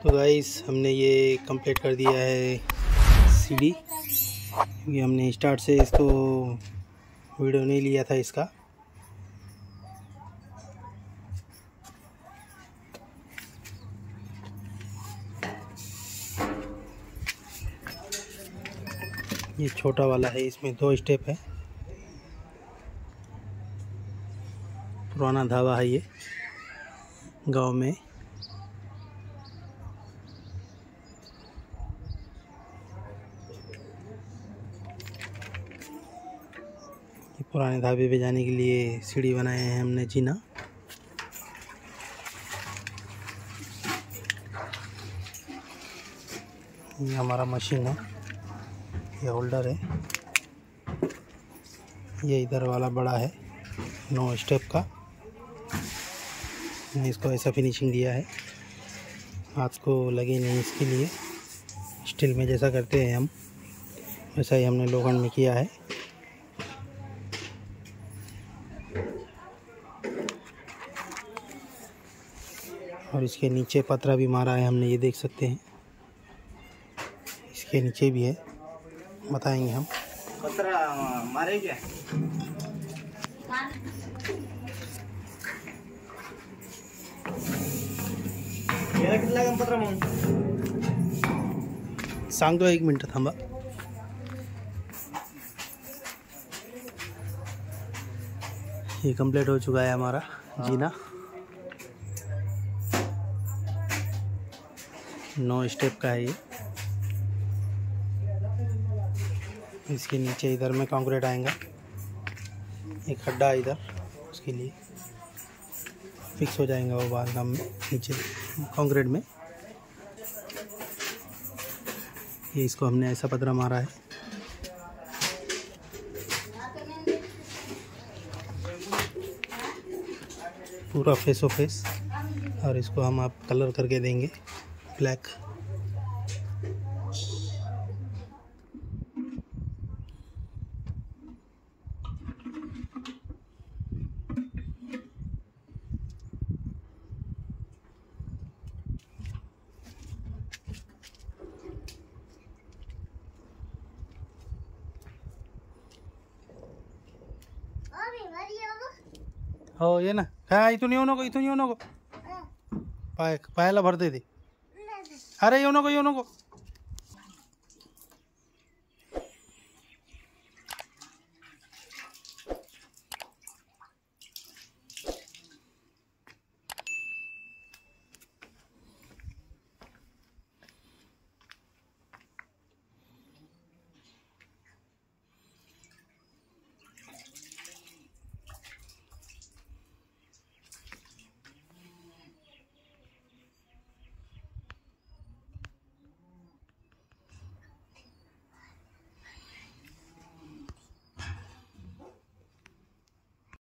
तो गाइस हमने ये कंप्लीट कर दिया है सीढ़ी, क्योंकि हमने स्टार्ट से इसको वीडियो नहीं लिया था इसका। ये छोटा वाला है, इसमें 2 स्टेप है। पुराना ढाबा है ये गांव में। पुराने ढाबे पे जाने के लिए सीढ़ी बनाए हैं हमने जीना। ये हमारा मशीन है, ये होल्डर है। ये इधर वाला बड़ा है 9 स्टेप का। मैंने इसको ऐसा फिनिशिंग दिया है, हाथ को लगे नहीं इसके लिए। स्टील में जैसा करते हैं हम, वैसा ही हमने लोखंड में किया है। और इसके नीचे पतरा भी मारा है हमने, ये देख सकते हैं। इसके नीचे भी है, बताएंगे हम। पतरा मारे क्या? कितना लागेल पत्रा मग? सांगतो 1 मिनट थांबा। ये कंप्लीट हो चुका है हमारा जीना। 9 स्टेप का है ये। इसके नीचे इधर में कंक्रीट आएगा, एक खड्डा इधर, उसके लिए फिक्स हो जाएगा वो बाल काम में नीचे कंक्रीट में। ये इसको हमने ऐसा पतरा मारा है। पूरा फेस ओ फेस, और इसको हम आप कलर करके देंगे ब्लैक। हो ये ना काय इथून येऊ नको, इथून येऊ नको, पायाला भरते ते। अरे येऊ नको, येऊ नको।